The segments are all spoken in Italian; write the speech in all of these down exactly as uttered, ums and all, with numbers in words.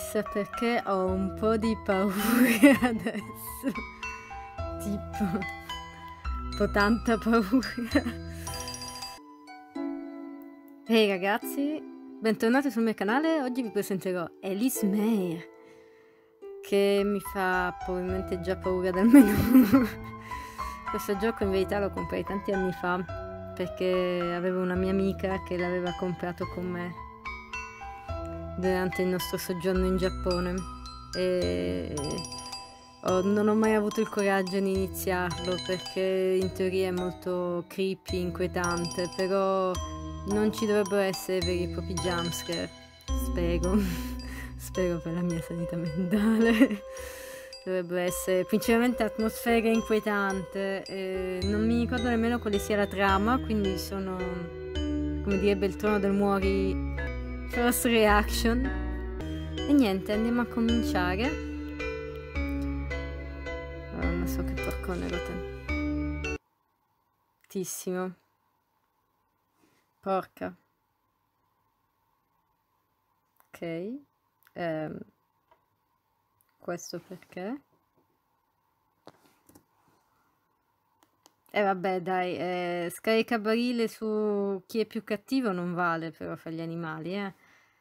Chissà perché ho un po' di paura adesso. Tipo, un po' tanta paura. Ehi hey ragazzi, bentornati sul mio canale. Oggi vi presenterò Elise Mair, che mi fa probabilmente già paura del menù. Questo gioco in verità lo comprai tanti anni fa perché avevo una mia amica che l'aveva comprato con me durante il nostro soggiorno in Giappone e ho, non ho mai avuto il coraggio di iniziarlo perché in teoria è molto creepy, inquietante, però non ci dovrebbero essere veri e propri jumpscare, spero, spero per la mia sanità mentale. Dovrebbe essere principalmente atmosfera inquietante, e non mi ricordo nemmeno quale sia la trama, quindi sono, come direbbe il Trono del Muori, first reaction. E niente, andiamo a cominciare. Oh, non so che porcone ero tantissimo. Porca. Ok. Ehm. Questo perché? E eh vabbè dai, eh, scaricabarile su chi è più cattivo non vale però per gli animali, eh.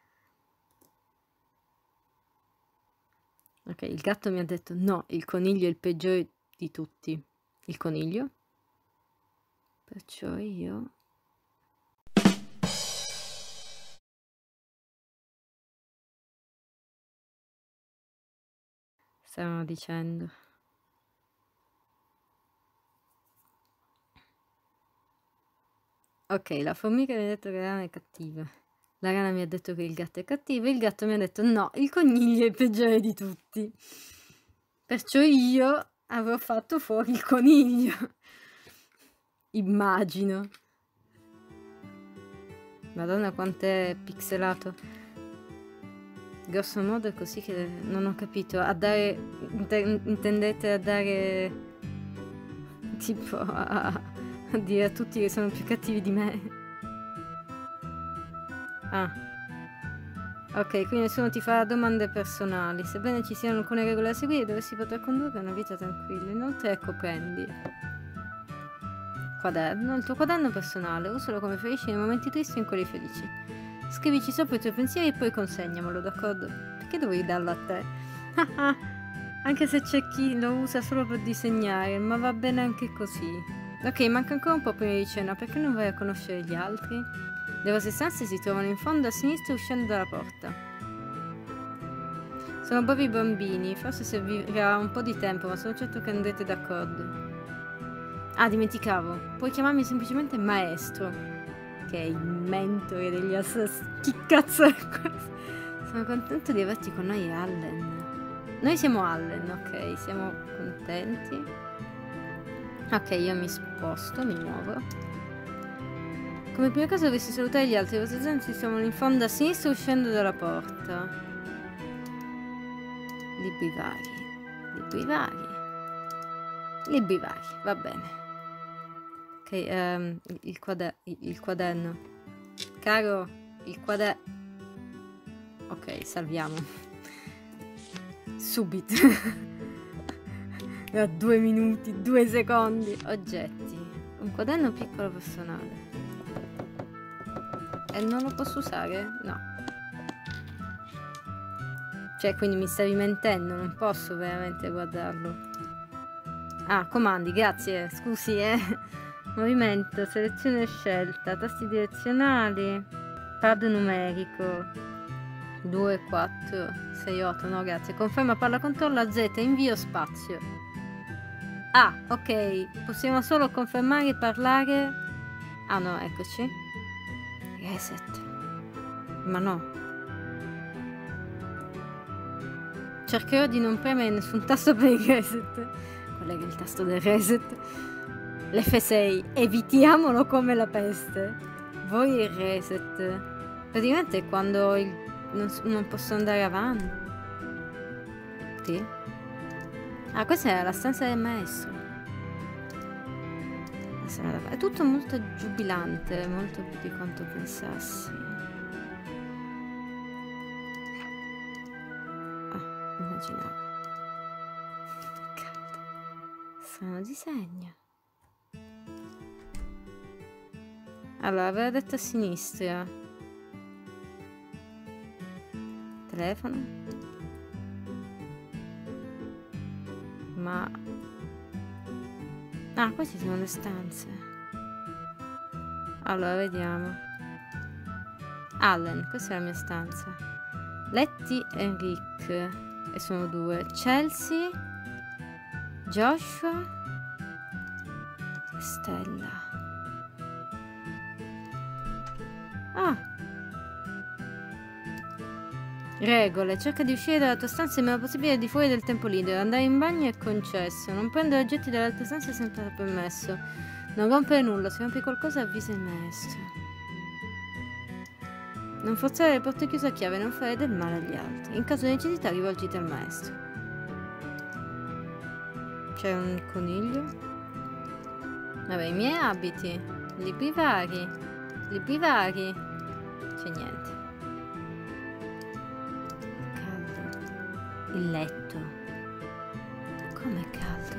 Ok, il gatto mi ha detto no, il coniglio è il peggiore di tutti. Il coniglio? Perciò io... Stavano dicendo... Ok, la formica mi ha detto che la rana è cattiva. La rana mi ha detto che il gatto è cattivo e il gatto mi ha detto no, il coniglio è il peggiore di tutti. Perciò io avrò fatto fuori il coniglio. Immagino. Madonna quanto è pixelato. Grosso modo è così che non ho capito. A dare... intendete a dare... tipo a... a dire a tutti che sono più cattivi di me. Ah. Ok, quindi nessuno ti farà domande personali. Sebbene ci siano alcune regole da seguire, dovresti poter condurre una vita tranquilla. Inoltre ecco, prendi. Quaderno. Il tuo quaderno personale. Usalo come ferisci nei momenti tristi e in quelli felici. Scrivici sopra i tuoi pensieri e poi consegnamelo, d'accordo? Perché dovevi darlo a te? Anche se c'è chi lo usa solo per disegnare, ma va bene anche così. Ok, manca ancora un po' prima di cena, perché non vai a conoscere gli altri? Le vostre stanze si trovano in fondo a sinistra uscendo dalla porta. Sono bravi bambini, forse servirà un po' di tempo, ma sono certo che andrete d'accordo. Ah, dimenticavo, puoi chiamarmi semplicemente maestro, che è il mentore degli assassini. Chi cazzo è questo? Sono contento di averti con noi, Allen. Noi siamo Allen, ok, siamo contenti. Ok, io mi sposto, mi muovo. Come prima cosa dovresti salutare gli altri. I vostri stanze si trovano in fondo a sinistra uscendo dalla porta. Libri vari. Libri vari. Libri vari, va bene. Ok, um, il, quader il quaderno. Caro, il quaderno. Ok, salviamo. Subito. Da due minuti, due secondi. Oggetti. Un quaderno piccolo personale. E non lo posso usare? No. Cioè, quindi mi stavi mentendo, non posso veramente guardarlo. Ah, comandi, grazie. Scusi, eh. Movimento, selezione scelta, tasti direzionali, pad numerico. due, quattro, sei, otto, no grazie. Conferma palla controllo a Z, invio spazio. Ah, ok. Possiamo solo confermare e parlare. Ah no, eccoci. Reset. Ma no. Cercherò di non premere nessun tasto per il reset. Qual è il tasto del reset? L'F sei. Evitiamolo come la peste. Voi il reset. Praticamente quando il... non, non posso andare avanti. Sì. Ah, questa è la stanza del maestro. È tutto molto giubilante, molto più di quanto pensassi. immaginavo. Caldo. Strano disegno. Allora, aveva detto a sinistra. Telefono. Ma... ah, qua ci sono le stanze. Allora, vediamo. Allen, questa è la mia stanza. Letty e Rick. E sono due. Chelsea. Joshua. E Stella. Ah. Regole. Cerca di uscire dalla tua stanza il meno possibile di fuori del tempo libero. Andare in bagno è concesso. Non prendere oggetti dalle altre stanze è sempre permesso. Non rompere nulla. Se rompi qualcosa avvisa il maestro. Non forzare le porte chiuse a chiave. Non fare del male agli altri. In caso di necessità rivolgiti al maestro. C'è un coniglio. Vabbè, i miei abiti. Libri vari. Libri vari. C'è niente. Il letto. Com'è caldo?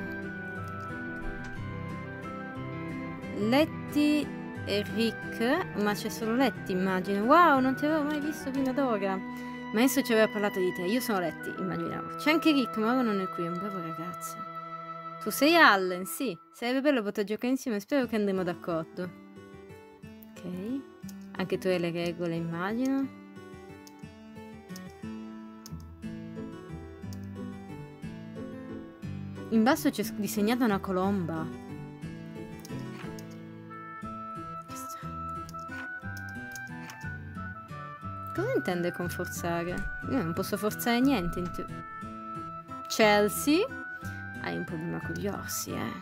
Letty e Rick. Ma c'è solo Letty, immagino. Wow, non ti avevo mai visto fino ad ora. Maestro ci aveva parlato di te. Io sono Letty, immaginavo. C'è anche Rick, ma ora non è qui. È un bravo ragazzo. Tu sei Allen, sì. Sarebbe bello poter giocare insieme. Spero che andremo d'accordo. Ok. Anche tu hai le regole, immagino. In basso c'è disegnata una colomba. Che strano. Cosa intende con forzare? Io non posso forzare niente. In Chelsea? Hai un problema con gli orsi, eh?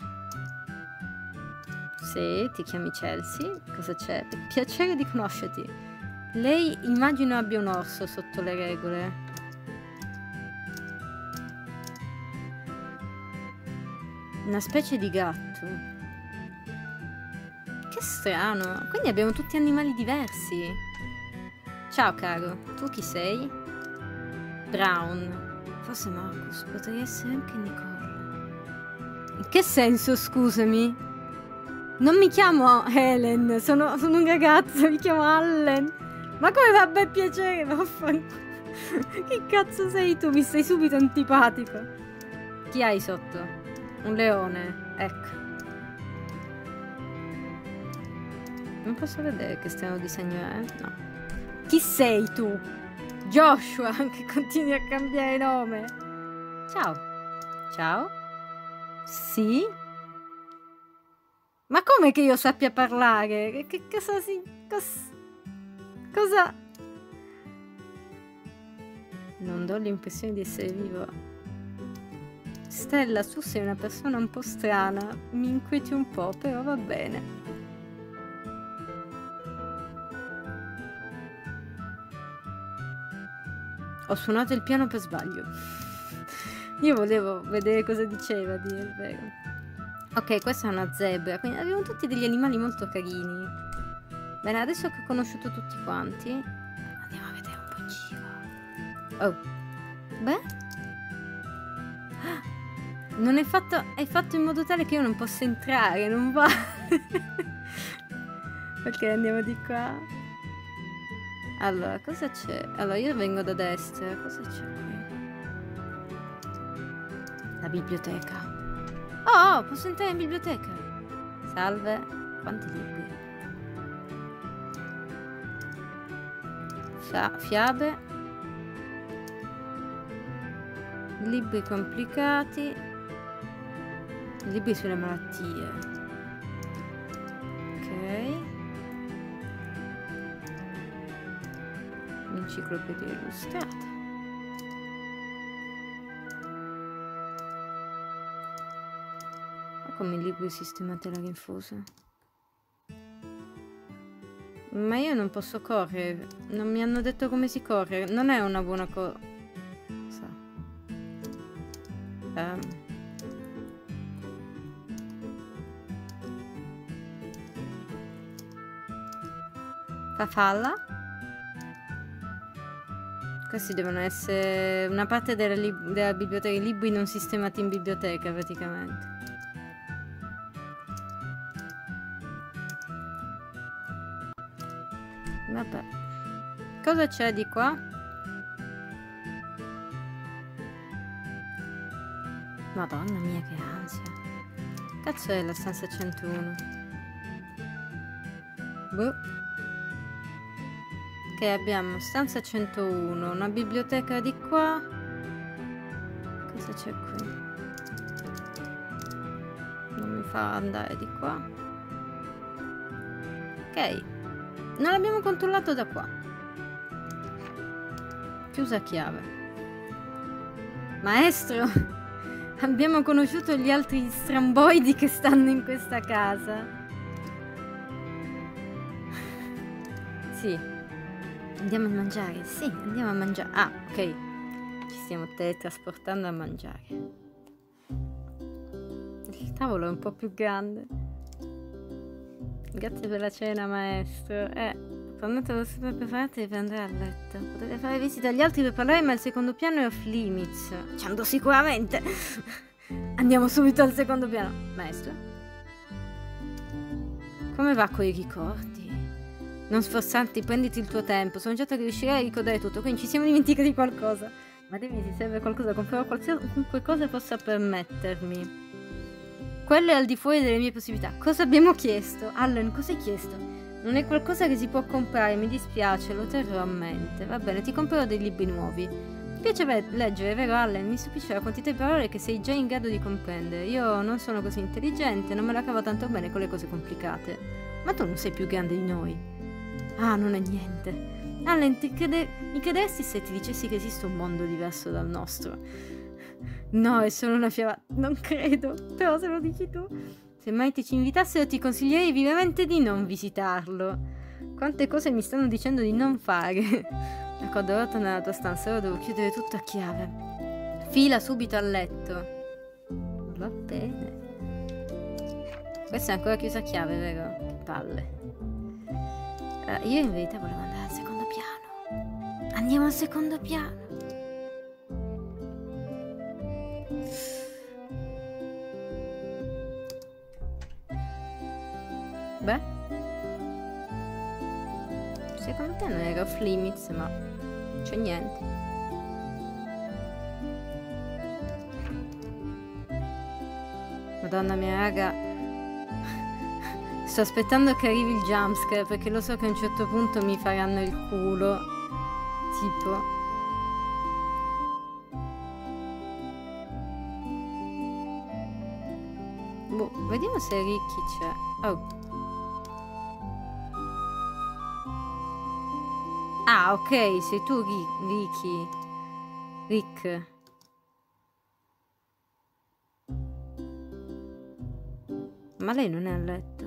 Sì, ti chiami Chelsea? Cosa c'è? Piacere di conoscerti. Lei immagino abbia un orso sotto le regole. Una specie di gatto. Che strano. Quindi abbiamo tutti animali diversi. Ciao caro. Tu chi sei? Brown. Forse Marcus. Potrei essere anche Nicole. In che senso, scusami? Non mi chiamo Helen. Sono, sono un ragazzo. Mi chiamo Allen. Ma come fa ben piacere? Vaffanculo. Che cazzo sei tu? Mi stai subito antipatico. Chi hai sotto? Un leone, ecco. Non posso vedere che strano disegno è, no. Chi sei tu? Joshua, che continui a cambiare nome. Ciao. Ciao. Sì? Ma come che io sappia parlare? Che, che cosa si... Cos, cosa... Non do l'impressione di essere vivo. Stella, tu sei una persona un po' strana, mi inquieti un po', però va bene. Ho suonato il piano per sbaglio. Io volevo vedere cosa diceva, a dire il vero. Ok, questa è una zebra, quindi abbiamo tutti degli animali molto carini. Bene, adesso che ho conosciuto tutti quanti, andiamo a vedere un po' in giro. Oh, beh... Non è fatto, è fatto in modo tale che io non possa entrare, non va. Ok, andiamo di qua. Allora, cosa c'è? Allora, io vengo da destra, cosa c'è qui? La biblioteca. Oh, oh, posso entrare in biblioteca? Salve. Quanti libri? Fa fiabe. Libri complicati. Libri sulle malattie. Ok. Enciclopedia illustrata. Ma come libri sistemati alla rinfusa? Ma io non posso correre. Non mi hanno detto come si corre. Non è una buona cosa. Um. Farfalla. Questi devono essere una parte della, della biblioteca, i libri non sistemati in biblioteca praticamente. Vabbè. Cosa c'è di qua? Madonna mia che ansia. Cazzo è la stanza centouno? Boh. Ok, abbiamo stanza centouno, una biblioteca di qua. Cosa c'è qui? Non mi fa andare di qua. Ok. Non l'abbiamo controllato da qua. Chiusa a chiave. Maestro, abbiamo conosciuto gli altri stramboidi che stanno in questa casa. Sì. Andiamo a mangiare? Sì, andiamo a mangiare. Ah, ok. Ci stiamo teletrasportando a mangiare. Il tavolo è un po' più grande. Grazie per la cena, maestro. Eh, tornate lo super preparati per andare a letto. Potete fare visita agli altri per parlare, ma il secondo piano è off limits. Ci andò sicuramente. Andiamo subito al secondo piano. Maestro? Come va con i ricordi? Non sforzarti, prenditi il tuo tempo. Sono certo che riuscirai a ricordare tutto. Quindi ci siamo dimenticati di qualcosa. Ma dimmi se serve qualcosa. Comprerò qualunque cosa possa permettermi. Quello è al di fuori delle mie possibilità. Cosa abbiamo chiesto? Allen, cosa hai chiesto? Non è qualcosa che si può comprare, mi dispiace, lo terrò a mente. Va bene, ti comprerò dei libri nuovi. Ti piace leggere, vero Allen? Mi stupisce la quantità di parole che sei già in grado di comprendere. Io non sono così intelligente, non me la cavo tanto bene con le cose complicate. Ma tu non sei più grande di noi. Ah, non è niente. Allen, ti crede... mi crederesti se ti dicessi che esiste un mondo diverso dal nostro? No, è solo una fiaba. Non credo. Però se lo dici tu. Se mai ti ci invitassero ti consiglierei vivamente di non visitarlo. Quante cose mi stanno dicendo di non fare. D'accordo, ora torna nella tua stanza. Ora devo chiudere tutto a chiave. Fila subito a letto. Va bene. Questa è ancora chiusa a chiave, vero? Che palle. Uh, io in verità volevo andare al secondo piano. Andiamo al secondo piano. Beh, secondo te non era off limits, ma c'è niente. Madonna mia, raga, sto aspettando che arrivi il jumpscare perché lo so che a un certo punto mi faranno il culo, tipo. Boh, vediamo se Ricky c'è. Oh. Ah, ok, sei tu, Ricky. Rick. Ma lei non è a letto.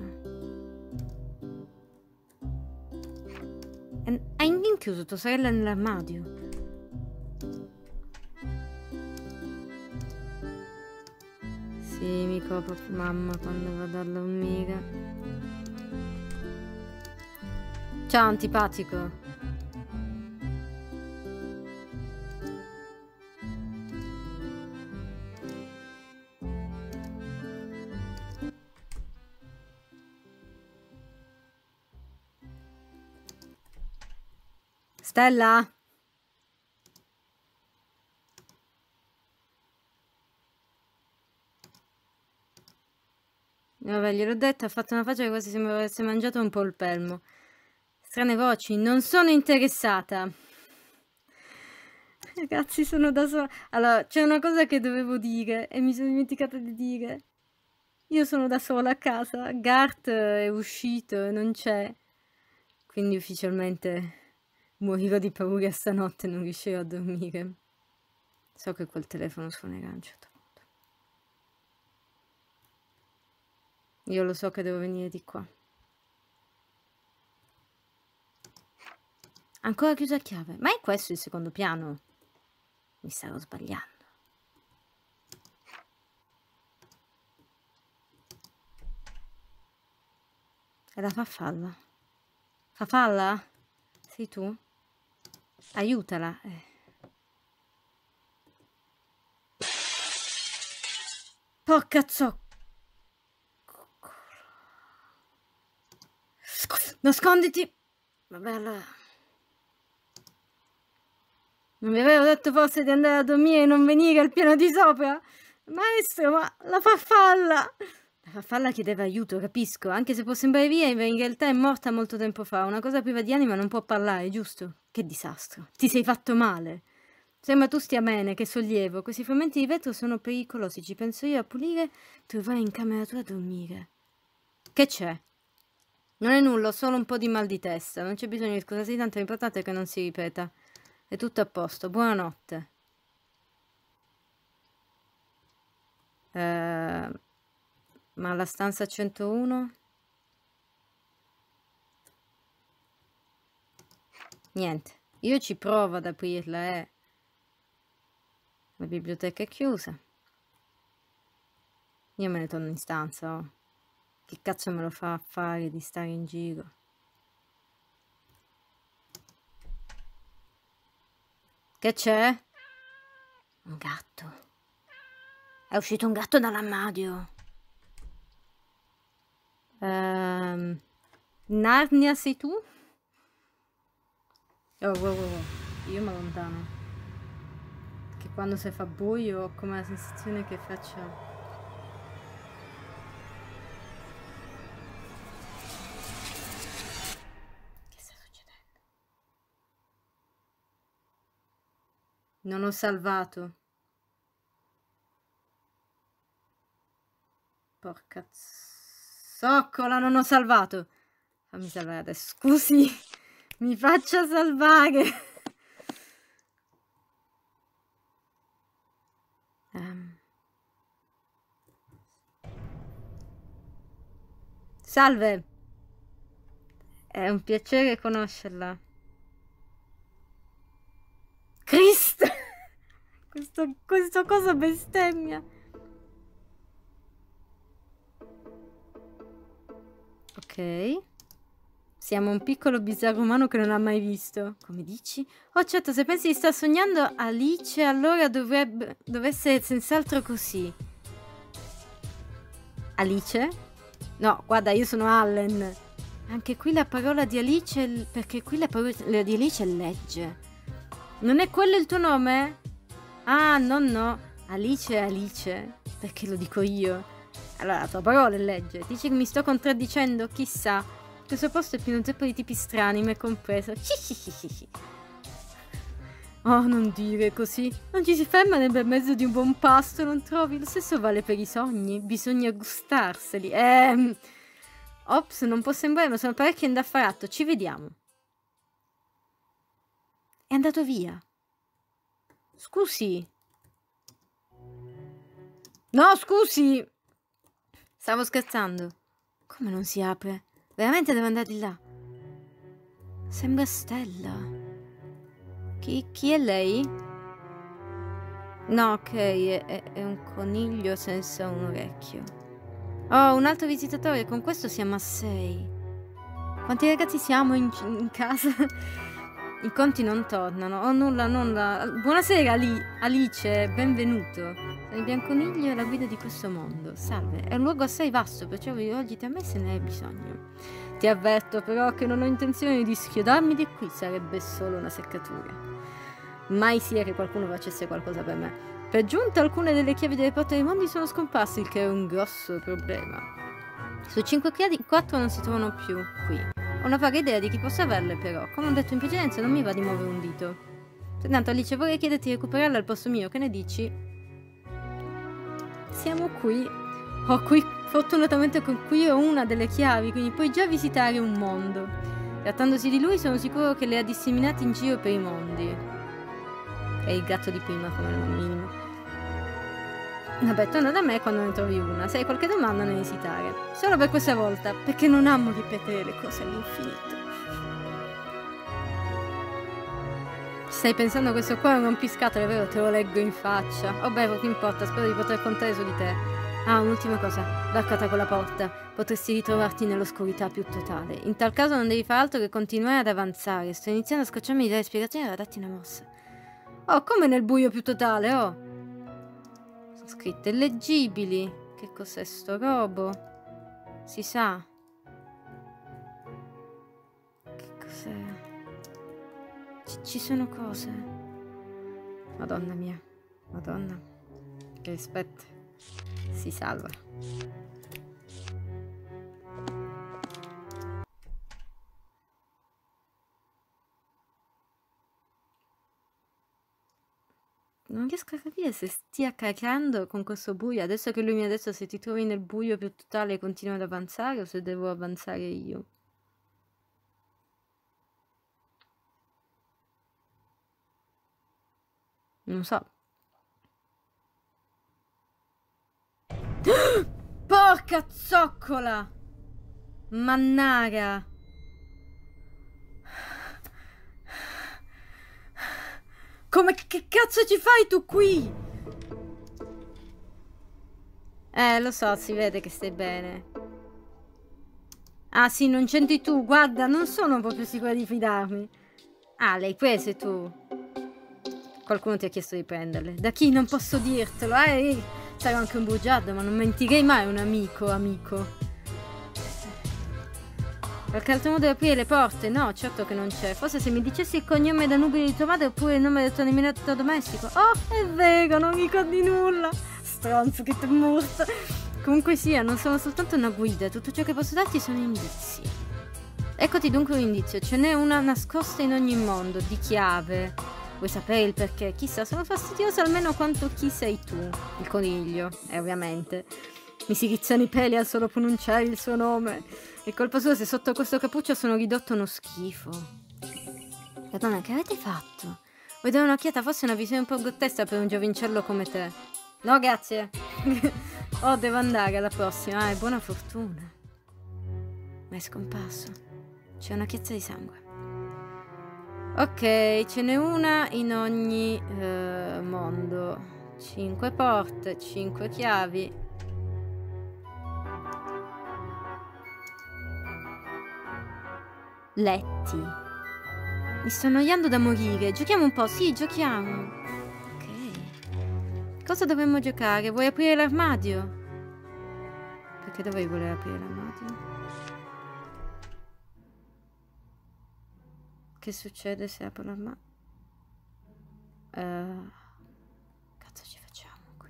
Hai rinchiuso tua sorella nell'armadio. Sì, mi copro mamma quando vado a dormire. Ciao, antipatico. Stella? Vabbè, gliel'ho detto, ha fatto una faccia che quasi sembra avesse mangiato un polpelmo. Strane voci, non sono interessata. Ragazzi, sono da sola. Allora, c'è una cosa che dovevo dire e mi sono dimenticata di dire. Io sono da sola a casa, Garth è uscito e non c'è. Quindi ufficialmente morirò di paura stanotte, non riuscirò a dormire. So che quel telefono suonerà a un certo punto. Io lo so che devo venire di qua. Ancora chiuso a chiave. Ma è questo il secondo piano? Mi stavo sbagliando. È la farfalla. Farfalla? Sei tu? Aiutala. Eh. Porca zocco. Nasconditi. Vabbè, allora. Non vi avevo detto forse di andare a dormire e non venire al piano di sopra? Maestro, ma la farfalla! La farfalla chiedeva aiuto, capisco, anche se può sembrare via, in realtà è morta molto tempo fa. Una cosa priva di anima non può parlare, giusto? Che disastro. Ti sei fatto male. Sembra tu stia bene, che sollievo. Questi frammenti di vetro sono pericolosi, ci penso io a pulire, trovare in camera tua a dormire. Che c'è? Non è nulla, ho solo un po' di mal di testa. Non c'è bisogno di scusarsi tanto, l'importante è che non si ripeta. È tutto a posto, buonanotte. Eh, ma la stanza centouno? Niente, io ci provo ad aprirla, eh. La biblioteca è chiusa. Io me ne torno in stanza, oh. Che cazzo me lo fa fare di stare in giro? Che c'è? Un gatto. È uscito un gatto dall'armadio. Ehm, Narnia sei tu? Oh, wow, wow, wow. Io mi allontano. Che quando si fa buio ho come la sensazione che faccia... Non ho salvato. Porca zoccola, non ho salvato. Fammi salvare adesso. Scusi, mi faccia salvare. um. Salve. È un piacere conoscerla. Cristo! questo, questo cosa bestemmia. Ok. Siamo un piccolo bizzarro umano che non ha mai visto. Come dici? Oh certo, se pensi di star sognando Alice, allora dovrebbe... deve essere senz'altro così. Alice? No, guarda, io sono Allen. Anche qui la parola di Alice... perché qui la parola di Alice è legge. Non è quello il tuo nome? Ah, no, no. Alice è Alice. Perché lo dico io? Allora, la tua parola è legge. Dici che mi sto contraddicendo? Chissà. Questo posto è pieno zeppo di tipi strani, me compreso. Oh, non dire così. Non ci si ferma nel bel mezzo di un buon pasto, non trovi? Lo stesso vale per i sogni. Bisogna gustarseli. Ehm... Ops, non può sembrare, ma sono parecchio indaffarato. Ci vediamo. È andato via. Scusi. No, scusi. Stavo scherzando. Come non si apre? Veramente devo andare di là. Sembra Stella. Chi, chi è lei? No, ok, è, è, è un coniglio senza un orecchio. Oh, un altro visitatore, con questo siamo a sei. Quanti ragazzi siamo in, in casa? I conti non tornano. Oh, nulla, nulla. Buonasera, Ali Alice, benvenuto. Sei il bianconiglio e la guida di questo mondo. Salve, è un luogo assai vasto, perciò vi rivolgete a me se ne hai bisogno. Ti avverto però che non ho intenzione di schiodarmi di qui, sarebbe solo una seccatura. Mai sia che qualcuno facesse qualcosa per me. Per giunta alcune delle chiavi delle porte dei mondi sono scomparse, il che è un grosso problema. Su cinque chiavi, quattro non si trovano più qui. Ho una vaga idea di chi possa averle, però. Come ho detto in precedenza, non mi va di muovere un dito. Pertanto, Alice, vorrei chiederti di recuperarla al posto mio. Che ne dici? Siamo qui. Ho qui, fortunatamente con qui ho una delle chiavi, quindi puoi già visitare un mondo. Trattandosi di lui, sono sicuro che le ha disseminate in giro per i mondi. È il gatto di prima, come minimo. Vabbè, torna da me quando ne trovi una. Se hai qualche domanda, non esitare. Solo per questa volta, perché non amo ripetere le cose all'infinito. Stai pensando a questo qua è un rompiscatole, vero? Te lo leggo in faccia. Oh beh, che importa, spero di poter contare su di te. Ah, un'ultima cosa. Varcata con la porta. Potresti ritrovarti nell'oscurità più totale. In tal caso non devi fare altro che continuare ad avanzare. Sto iniziando a scocciarmi di dare spiegazioni e a darti una mossa. Oh, come nel buio più totale, oh! Scritte illeggibili. Che cos'è sto robo? Si sa. Che cos'è? C ci sono cose. Madonna mia. Madonna. Che aspetta. Si salva. Non riesco a capire se stia cagando con questo buio. Adesso che lui mi ha detto se ti trovi nel buio più totale continua ad avanzare o se devo avanzare io. Non so. Porca zoccola! Mannaggia! Come che cazzo ci fai tu qui? Eh, lo so, si vede che stai bene. Ah sì, non c'entri tu, guarda, non sono proprio sicura di fidarmi. Ah, le hai prese tu? Qualcuno ti ha chiesto di prenderle. Da chi? Non posso dirtelo, eh? Sarò anche un bugiardo, ma non mentirei mai a un amico, amico. Qualche altro modo di aprire le porte? No, certo che non c'è. Forse se mi dicessi il cognome Danubio di tua madre oppure il nome del tuo animaletto domestico. Oh, è vero, non ricordi nulla. Stronzo, che morto. Comunque sia, non sono soltanto una guida. Tutto ciò che posso darti sono indizi. Eccoti dunque un indizio. Ce n'è una nascosta in ogni mondo, di chiave. Vuoi sapere il perché? Chissà, sono fastidiosa almeno quanto chi sei tu. Il coniglio, eh, ovviamente. Mi si rizzano i peli al solo pronunciare il suo nome. È colpa sua se sotto questo cappuccio sono ridotto uno schifo. Madonna, che avete fatto? Vuoi dare un'occhiata? Forse una visione un po' grottesca per un giovincello come te. No, grazie. Oh, devo andare alla prossima. Ah, buona fortuna. Ma è scomparso. C'è una chiazza di sangue. Ok, ce n'è una in ogni eh, mondo. Cinque porte, cinque chiavi. Letti. Mi sto annoiando da morire. Giochiamo un po'? Sì, giochiamo. Ok. Cosa dovremmo giocare? Vuoi aprire l'armadio? Perché dovrei voler aprire l'armadio? Che succede se apro l'armadio? Uh, cazzo ci facciamo qui?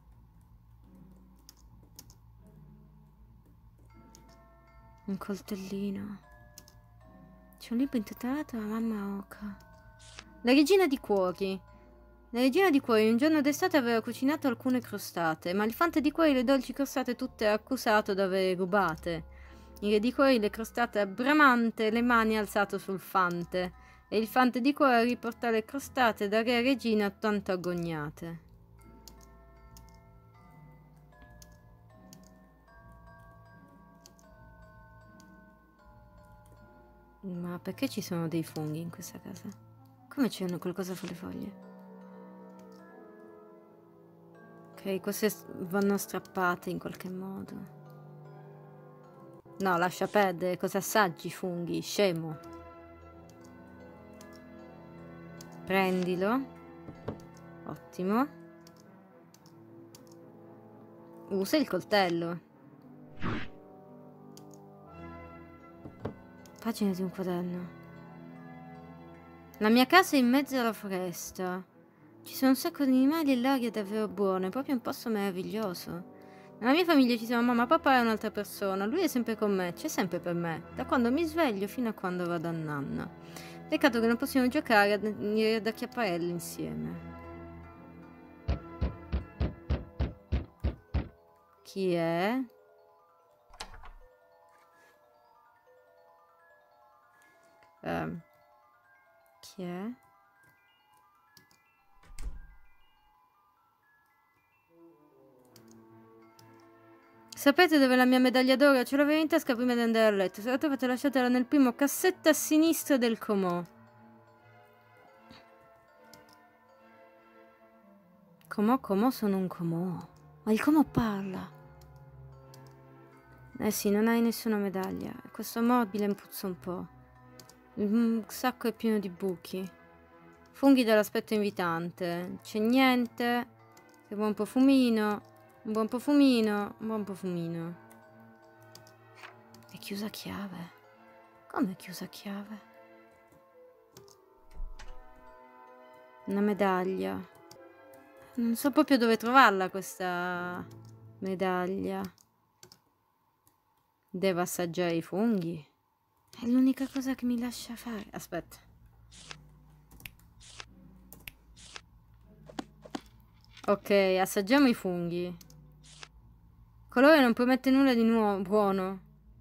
Un coltellino. C'è un libro intitolato La mamma oca. La regina di cuori. La regina di cuori un giorno d'estate aveva cucinato alcune crostate, ma il fante di cuori le dolci crostate tutte accusato d'aver rubate. Il re di cuori le crostate bramante, le mani alzato sul fante, e il fante di cuori riportò le crostate da re a regina tanto agognate. Ma perché ci sono dei funghi in questa casa? Come c'è qualcosa sulle foglie? Ok, queste vanno strappate in qualche modo. No, lascia perdere, cosa assaggi funghi, scemo. Prendilo. Ottimo. Usa il coltello. Pagina di un quaderno. La mia casa è in mezzo alla foresta. Ci sono un sacco di animali e l'aria è davvero buona, è proprio un posto meraviglioso. Nella mia famiglia ci sono mamma, papà e un'altra persona. Lui è sempre con me, c'è sempre per me, da quando mi sveglio fino a quando vado a nanna. Peccato che non possiamo giocare ad, ad acchiapparelli insieme. Chi è? Um, chi è? Sapete dove è la mia medaglia d'oro? Ce l'avevo in tasca prima di andare a letto. Se la trovate lasciatela nel primo cassetto a sinistra del comò. Comò, comò, sono un comò. Ma il comò parla. Eh sì, non hai nessuna medaglia. Questo mobile impuzza un po'. Il sacco è pieno di buchi. Funghi dall'aspetto invitante. C'è niente. Che buon profumino. Un buon profumino. Un buon profumino. È chiusa a chiave. Come è chiusa a chiave? Una medaglia. Non so proprio dove trovarla questa medaglia. Devo assaggiare i funghi. È l'unica cosa che mi lascia fare. Aspetta. Ok, assaggiamo i funghi. Colore non promette nulla di nuovo buono.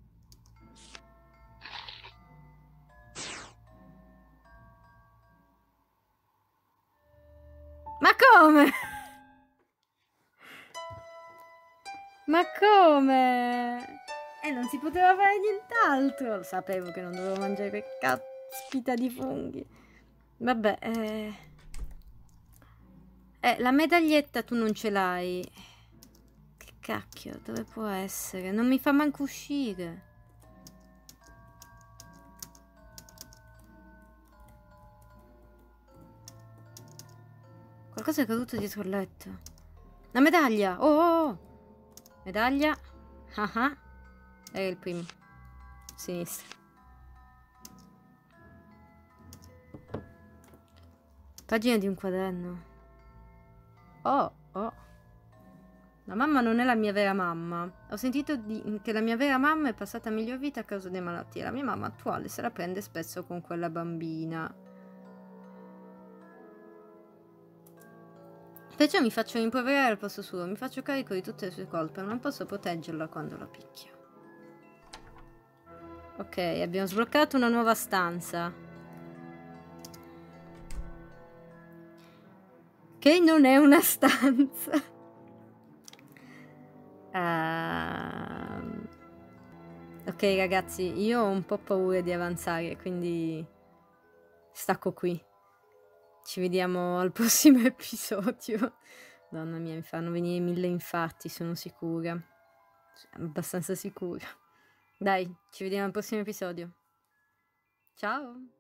Ma come? Ma come? E eh, non si poteva fare nient'altro. Lo sapevo che non dovevo mangiare quel caspita di funghi. Vabbè, eh... eh, la medaglietta tu non ce l'hai. Che cacchio, dove può essere? Non mi fa manco uscire. Qualcosa è caduto dietro il letto. La medaglia! Oh, oh, oh. Medaglia. Ah ah. Era il primo. Sinistra. Pagina di un quaderno. Oh, oh. La mamma non è la mia vera mamma. Ho sentito di, che la mia vera mamma è passata a miglior vita a causa delle malattie. La mia mamma attuale se la prende spesso con quella bambina. Perciò mi faccio rimproverare al posto suo. Mi faccio carico di tutte le sue colpe. Non posso proteggerla quando la picchio. Ok, abbiamo sbloccato una nuova stanza. Che non è una stanza. Uh... Ok ragazzi, io ho un po' paura di avanzare, quindi stacco qui. Ci vediamo al prossimo episodio. Madonna mia, mi fanno venire mille infarti, sono sicura. Abbastanza sicura. Dai, ci vediamo al prossimo episodio. Ciao!